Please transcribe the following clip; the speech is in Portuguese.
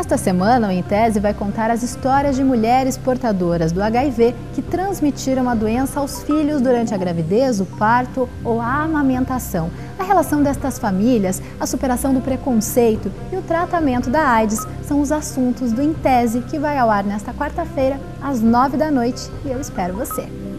Nesta semana, o Em Tese vai contar as histórias de mulheres portadoras do HIV que transmitiram a doença aos filhos durante a gravidez, o parto ou a amamentação. A relação destas famílias, a superação do preconceito e o tratamento da AIDS são os assuntos do Em Tese, que vai ao ar nesta quarta-feira, às 9 da noite, e eu espero você.